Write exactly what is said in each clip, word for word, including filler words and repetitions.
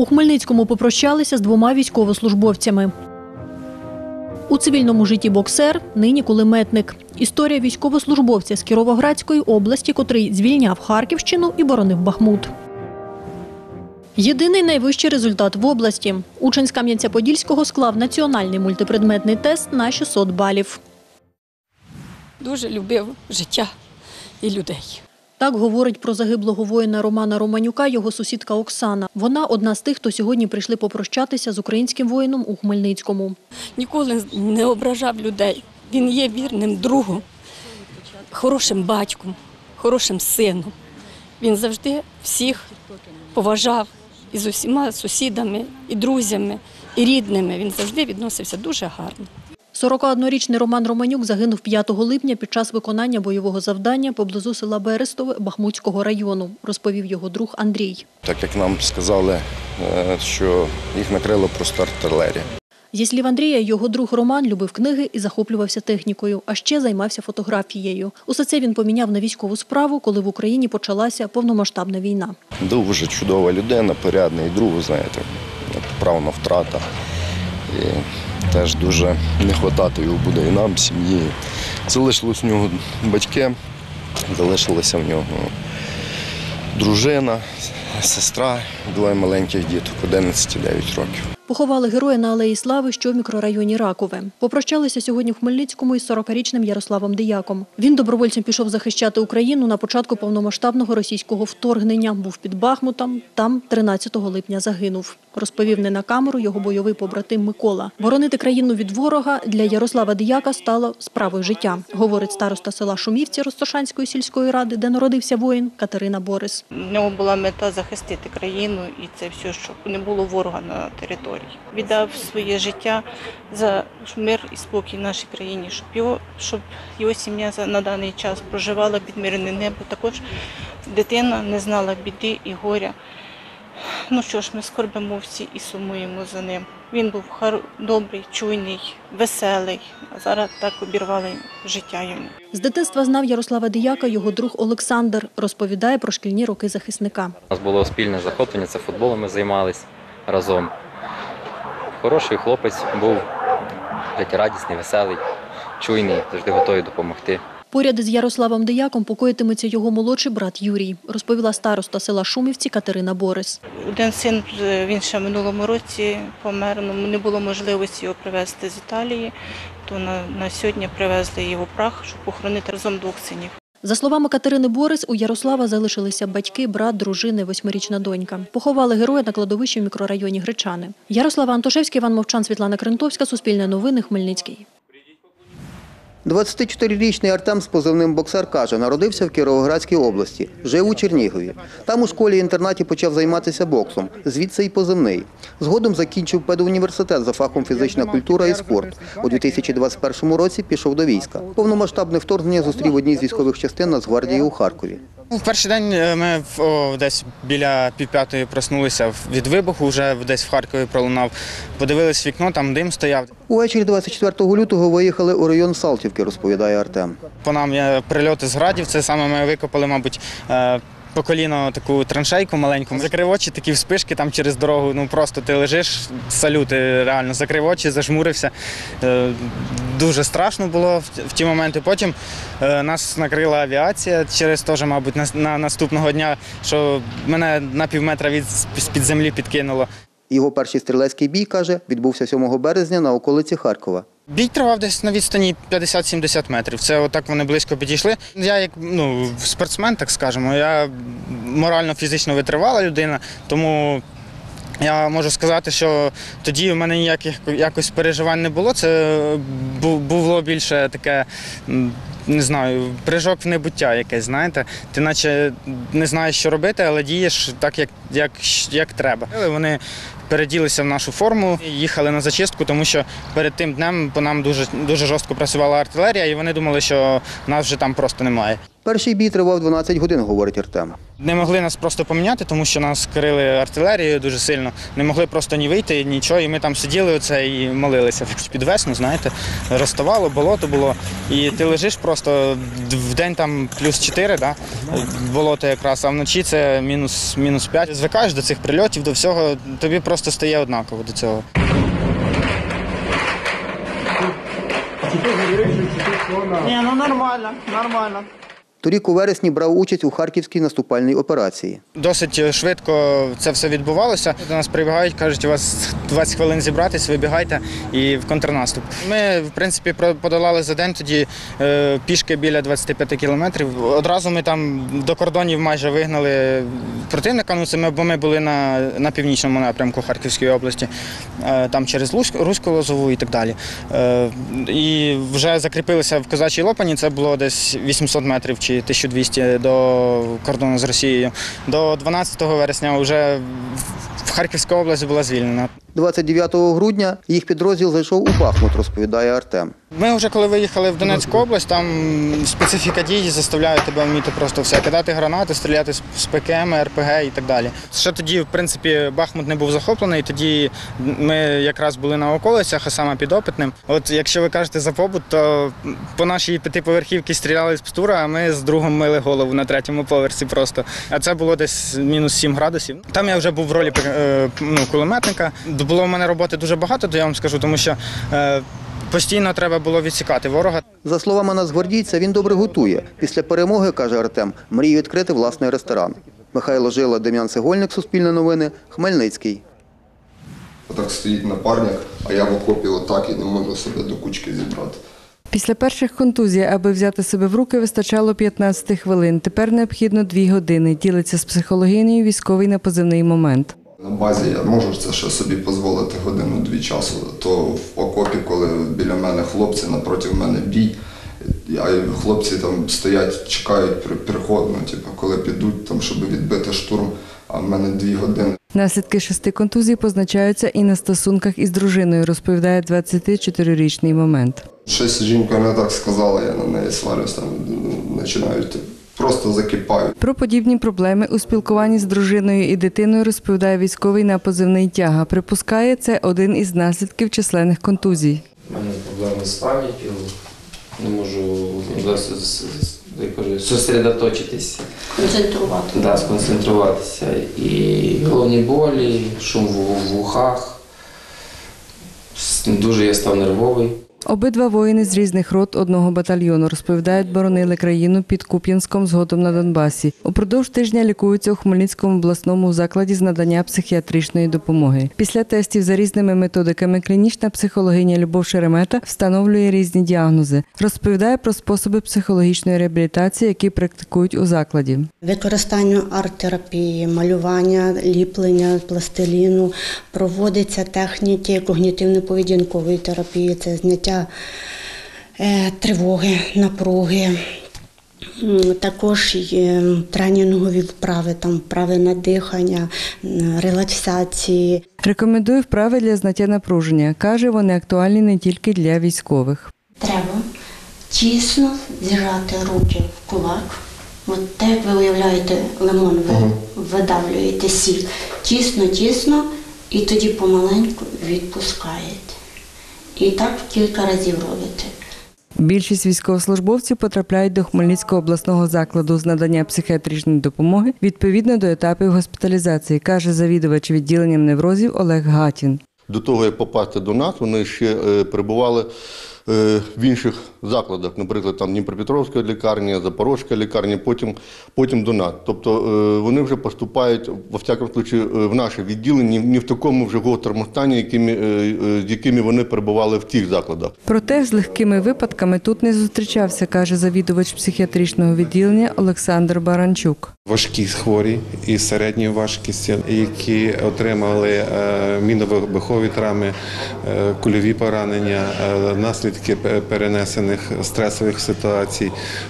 У Хмельницькому попрощалися з двома військовослужбовцями. У цивільному житті боксер, нині кулеметник. Історія військовослужбовця з Кіровоградської області, котрий звільняв Харківщину і боронив Бахмут. Єдиний найвищий результат в області. Учень з Кам'янця-Подільського склав національний мультипредметний тест на шістсот балів. Дуже любив життя і людей. Так говорить про загиблого воїна Романа Романюка його сусідка Оксана. Вона одна з тих, хто сьогодні прийшли попрощатися з українським воїном у Хмельницькому. Ніколи не ображав людей. Він є вірним другом, хорошим батьком, хорошим сином. Він завжди всіх поважав і з усіма сусідами, і друзями, і рідними. Він завжди відносився дуже гарно. сорокаоднорічний Роман Романюк загинув п'ятого липня під час виконання бойового завдання поблизу села Берестове Бахмутського району, розповів його друг Андрій. Так як нам сказали, що їх накрила просто артилерія. Зі слів Андрія, його друг Роман любив книги і захоплювався технікою, а ще займався фотографією. Усе це він поміняв на військову справу, коли в Україні почалася повномасштабна війна. Дуже чудова людина, порядний друг, знаєте, правна втрата. І теж дуже не вистачати його буде і нам, сім'ї. Залишились в нього батьки, залишилася в нього дружина, сестра, двоє маленьких діток, одинадцять і дев'ять років. Поховали героя на Алеї Слави, що в мікрорайоні Ракове. Попрощалися сьогодні в Хмельницькому із сорокарічним Ярославом Дияком. Він добровольцем пішов захищати Україну на початку повномасштабного російського вторгнення. Був під Бахмутом, там тринадцятого липня загинув. Розповів не на камеру його бойовий побратим Микола. Боронити країну від ворога для Ярослава Дияка стало справою життя, говорить староста села Шумівці Розтошанської сільської ради, де народився воїн, Катерина Борис. В нього була мета захистити країну і це все, щоб не було ворога на території. Віддав своє життя за мир і спокій в нашій країні, щоб його, щоб його сім'я на даний час проживала під мирне небо. Також дитина не знала біди і горя. Ну що ж, ми скорбимо всі і сумуємо за ним. Він був добрий, чуйний, веселий, а зараз так обірвали життя йому. З дитинства знав Ярослава Дияка його друг Олександр. Розповідає про шкільні роки захисника. У нас було спільне захоплення, це футболом ми займалися разом. Хороший хлопець був, життєрадісний, веселий, чуйний, завжди готовий допомогти. Поряд із Ярославом Дияком покоїтиметься його молодший брат Юрій, розповіла староста села Шумівці Катерина Борис. Один син, він ще в минулому році помер, не було можливості його привезти з Італії, то на, на сьогодні привезли його прах, щоб похоронити разом двох синів. За словами Катерини Борис, у Ярослава залишилися батьки, брат, дружини, восьмирічна донька. Поховали героя на кладовищі в мікрорайоні Гречани. Ярослава Антошевський, Іван Мовчан, Світлана Крентовська, Суспільне новини, Хмельницький. двадцятичотирирічний Артем з позивним «Боксер» каже, народився в Кіровоградській області, жив у Чернігові. Там у школі-інтернаті почав займатися боксом, звідси й позивний. Згодом закінчив педуніверситет за фахом фізична культура і спорт. У дві тисячі двадцять першому році пішов до війська. Повномасштабне вторгнення зустрів в одній з військових частин Нацгвардії у Харкові. В перший день ми о, десь біля півп'ятої проснулися від вибуху, вже десь в Харкові пролунав. Подивились в вікно, там дим стояв. Увечері двадцять четвертого лютого виїхали у район Салтівки, розповідає Артем. По нам є прильоти з градів, це саме ми викопали, мабуть, по коліно таку траншейку маленьку. Закрив очі, такі вспишки там через дорогу, ну просто ти лежиш, салюти реально, закрив очі, зажмурився. Дуже страшно було в ті моменти. Потім нас накрила авіація через теж, мабуть, на, на наступного дня, що мене на пів метра від, з-під землі підкинуло. Його перший стрілецький бій, каже, відбувся сьомого березня на околиці Харкова. Бій тривав десь на відстані п'ятдесят-сімдесят метрів. Це отак вони близько підійшли. Я як ну, спортсмен, так скажемо, я морально-фізично витривала людина, тому я можу сказати, що тоді в мене ніяких якось переживань не було. Це було більше таке, не знаю, прыжок в небуття якесь, знаєте. Ти наче не знаєш, що робити, але дієш так, як, як, як треба. Вони переділися в нашу форму, їхали на зачистку, тому що перед тим днем по нам дуже, дуже жорстко працювала артилерія, і вони думали, що нас вже там просто немає. Перший бій тривав дванадцять годин, говорить Артем. Не могли нас просто поміняти, тому що нас крили артилерією дуже сильно. Не могли просто ні вийти, нічого, і ми там сиділи оце і молилися. Під весну, знаєте, розставало, болото було, і ти лежиш просто в день там плюс чотири, да? Болото якраз, а вночі це мінус, мінус п'ять. Звикаєш до цих прильотів, до всього, тобі просто стає однаково до цього. Ні, ну нормально, нормально. Торік у вересні брав участь у Харківській наступальній операції. Досить швидко це все відбувалося. До нас прибігають, кажуть, у вас двадцять хвилин зібратись, вибігайте і в контрнаступ. Ми, в принципі, подолали за день тоді е, пішки біля двадцяти п'яти кілометрів. Одразу ми там до кордонів майже вигнали противника, ну, це ми, бо ми були на, на північному напрямку Харківської області, е, там через Руську Лозову і так далі. Е, і вже закріпилися в Козачій Лопані, це було десь вісімсот метрів чи тисяча двісті до кордону з Росією. До дванадцятого вересня вже Харківська область була звільнена. двадцять дев'ятого грудня їх підрозділ зайшов у Бахмут, розповідає Артем. Ми вже коли виїхали в Донецьку область, там специфіка дій заставляє тебе вміти просто все, кидати гранати, стріляти з ПКМ, РПГ і так далі. Ще тоді, в принципі, Бахмут не був захоплений, тоді ми якраз були на околицях, а саме під Опитним. От якщо ви кажете за побут, то по нашій п'ятиповерхівці стріляли з Пстура, а ми з другом мили голову на третьому поверсі просто. А це було десь мінус сім градусів. Там я вже був в ролі ну, кулеметника. Було в мене роботи дуже багато, то я вам скажу, тому що е, постійно треба було відсікати ворога. За словами нацгвардійця, він добре готує. Після перемоги, каже Артем, мріє відкрити власний ресторан. Михайло Жила, Дем'ян Цегольник, Суспільне новини, Хмельницький. Отак стоїть напарник, а я в окопі отак і не можу себе до кучки зібрати. Після перших контузій, аби взяти себе в руки, вистачало п'ятнадцяти хвилин. Тепер необхідно дві години. Ділиться з психологинею військовий на позивний «Момент». На базі я можу це ще собі дозволити годину-дві часу, то в окопі, коли біля мене хлопці, напроти мене бій, а хлопці там стоять, чекають приход, ну, типу, коли підуть, там, щоб відбити штурм, а в мене дві години. Наслідки шести контузій позначаються і на стосунках із дружиною, розповідає двадцятичотирирічний «Момент». Щось жінка не так сказала, я на неї сварюсь, там починають, просто закипають. Про подібні проблеми у спілкуванні з дружиною і дитиною розповідає військовий на позивний «Тяга». Припускає, це один із наслідків численних контузій. У мене проблеми з пам'яттю, не можу зосередоточитися. Концентрувати. Да, сконцентруватися. І головні болі, шум в вухах, дуже я став нервовий. Обидва воїни з різних рот одного батальйону, розповідають, боронили країну під Куп'янськом, згодом на Донбасі. Упродовж тижня лікуються у Хмельницькому обласному закладі з надання психіатричної допомоги. Після тестів за різними методиками клінічна психологиня Любов Шеремета встановлює різні діагнози. Розповідає про способи психологічної реабілітації, які практикують у закладі. Використання арт-терапії, малювання, ліплення пластиліну, проводяться техніки когнітивно-поведінкової терапії, це зняття тривоги, напруги, також є тренінгові вправи, там вправи на дихання, релаксації. Рекомендує вправи для зняття напруження. Каже, вони актуальні не тільки для військових. Треба тісно зіжати руки в кулак. От те, як ви уявляєте, лимон, ви видавлюєте сік. Тісно-тісно і тоді помаленьку відпускаєте. І так кілька разів робите. Більшість військовослужбовців потрапляють до Хмельницького обласного закладу з надання психіатричної допомоги відповідно до етапів госпіталізації, каже завідувач відділенням неврозів Олег Гатін. До того, як попасти до нас, вони ще перебували в інших закладах, наприклад, там Дніпропетровська лікарня, Запорізька лікарня, потім, потім до нас. Тобто вони вже поступають, во всякому випадку, в наше відділення, не в такому вже гострому стані, якими, з якими вони перебували в тих закладах. Проте з легкими випадками тут не зустрічався, каже завідувач психіатричного відділення Олександр Баранчук. Важкі хворі і середньої важкості, які отримали мінно-вибухові травми, кульові поранення, наслідки перенесених стресових ситуацій,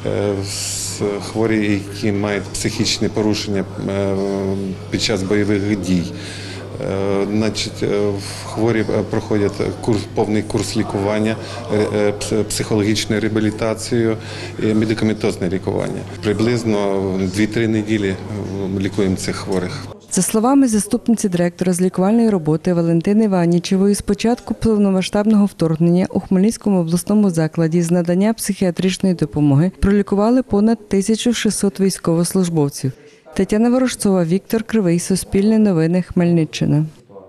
хворі, які мають психічні порушення під час бойових дій. Значить, хворі проходять курс, повний курс лікування, психологічну реабілітацію і медикаментозне лікування. Приблизно дві-три неділі лікуємо цих хворих. За словами заступниці директора з лікувальної роботи Валентини Ванічевої, з початку повномасштабного вторгнення у Хмельницькому обласному закладі з надання психіатричної допомоги пролікували понад тисячу шістсот військовослужбовців. Тетяна Ворожцова, Віктор Кривий, Суспільне новини, Хмельниччина.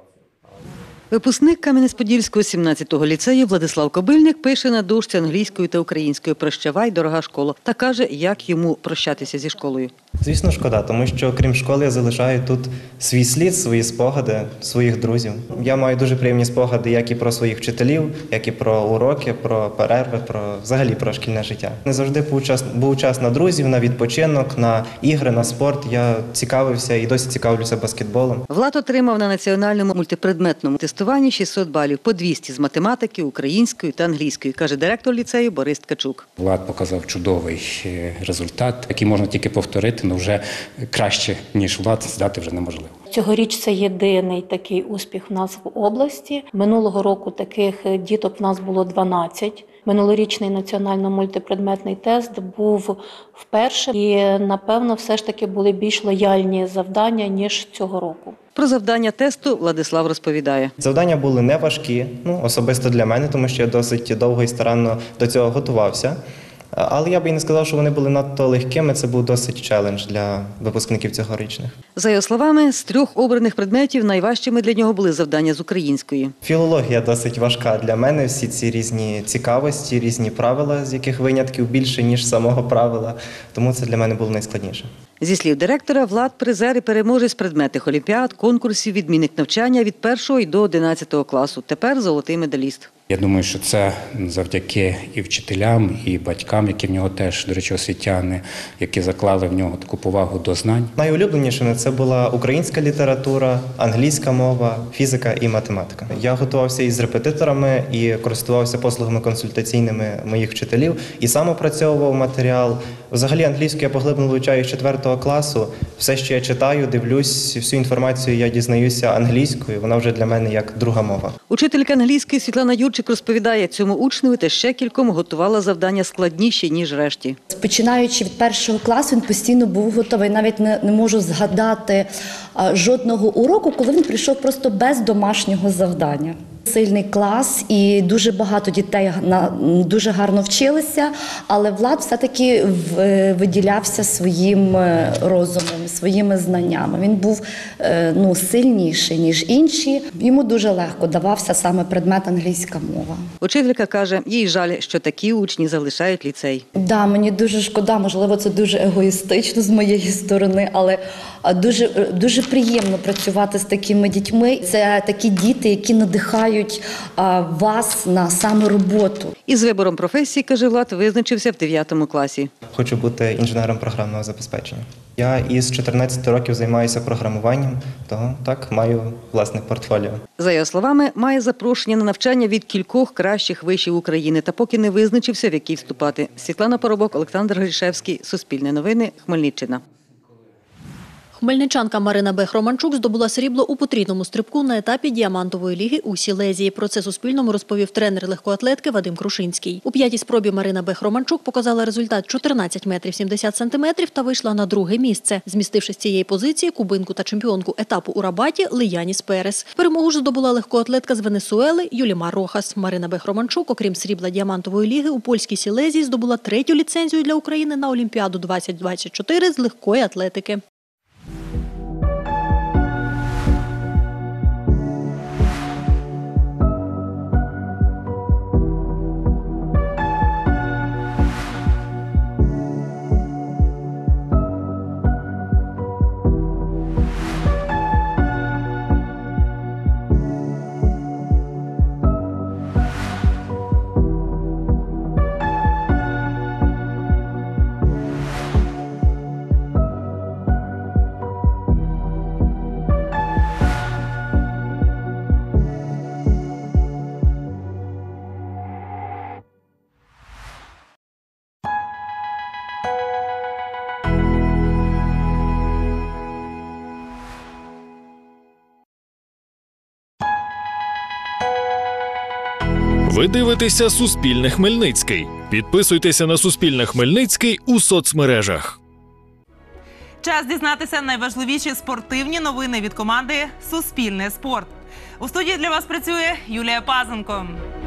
Випускник Кам'янець-Подільського сімнадцятого ліцею Владислав Кобильник пише на дошці англійською та українською «Прощавай, дорога школа» та каже, як йому прощатися зі школою. Звісно, шкода, тому що, крім школи, я залишаю тут свій слід, свої спогади, своїх друзів. Я маю дуже приємні спогади як і про своїх вчителів, як і про уроки, про перерви, про взагалі про шкільне життя. Не завжди був час, був час на друзів, на відпочинок, на ігри, на спорт. Я цікавився і досі цікавлюся баскетболом. Влад отримав на національному мультипредметному тестуванні шістсот балів, по двісті з математики, української та англійської, каже директор ліцею Борис Ткачук. Влад показав чудовий результат, який можна тільки повторити, але вже краще, ніж Влад, здати вже неможливо. Цьогоріч це єдиний такий успіх в нас в області. Минулого року таких діток в нас було дванадцять. Минулорічний національно-мультипредметний тест був вперше і, напевно, все ж таки були більш лояльні завдання, ніж цього року. Про завдання тесту Владислав розповідає. Завдання були не важкі, ну, особисто для мене, тому що я досить довго і старанно до цього готувався. Але я би і не сказав, що вони були надто легкими, це був досить челендж для випускників цьогорічних. За його словами, з трьох обраних предметів найважчими для нього були завдання з української. Філологія досить важка для мене, всі ці різні цікавості, різні правила, з яких винятків більше, ніж самого правила, тому це для мене було найскладніше. Зі слів директора, Влад – призер і переможець предметних олімпіад, конкурсів, відмінник навчання від першого і до одинадцятого класу. Тепер золотий медаліст. Я думаю, що це завдяки і вчителям, і батькам, які в нього теж, до речі, освітяни, які заклали в нього таку повагу до знань. Найулюбленішими це була українська література, англійська мова, фізика і математика. Я готувався із репетиторами і користувався послугами консультаційними моїх вчителів і сам опрацьовував матеріал. Взагалі англійську я поглиблено вивчаю з четвертого класу. Все, що я читаю, дивлюсь, всю інформацію я дізнаюся англійською. Вона вже для мене як друга мова. Учителька англійської Світлана Юрчик розповідає, цьому учневі та ще кільком готувала завдання складніші, ніж решті. Починаючи від першого класу, він постійно був готовий. Навіть не, не можу згадати а, жодного уроку, коли він прийшов просто без домашнього завдання. Сильний клас і дуже багато дітей на, дуже гарно вчилися, але Влад все-таки виділявся своїм розумом, своїми знаннями. Він був ну, сильніший, ніж інші. Йому дуже легко давався саме предмет англійська мова. Учителька каже, їй жаль, що такі учні залишають ліцей. Да, мені дуже шкода, можливо, це дуже егоїстично з моєї сторони, але дуже, дуже приємно працювати з такими дітьми. Це такі діти, які надихають вас на саме роботу. Із вибором професії, каже Влад, визначився в дев'ятому класі. Хочу бути інженером програмного забезпечення. Я із чотирнадцяти років займаюся програмуванням, тому так, маю власне портфоліо. За його словами, має запрошення на навчання від кількох кращих вишів України, та поки не визначився, в який вступати. Світлана Поробок, Олександр Гришевський, Суспільне новини, Хмельниччина. Хмельничанка Марина Бех-Романчук здобула срібло у потрійному стрибку на етапі діамантової ліги у Сілезії. Про це Суспільному розповів тренер легкоатлетки Вадим Крушинський. У п'ятій спробі Марина Бех-Романчук показала результат чотирнадцять метрів сімдесят сантиметрів та вийшла на друге місце, змістивши з цієї позиції кубинку та чемпіонку етапу у Рабаті Лияніс Перес. Перемогу ж здобула легкоатлетка з Венесуели Юлімар Рохас. Марина Бех-Романчук, окрім срібла діамантової ліги, у польській Сілезії здобула третю ліцензію для України на Олімпіаду двадцять двадцять чотири з легкої атлетики. Ви дивитеся Суспільне Хмельницький. Підписуйтеся на Суспільне Хмельницький у соцмережах. Час дізнатися найважливіші спортивні новини від команди «Суспільне спорт». У студії для вас працює Юлія Пазенко.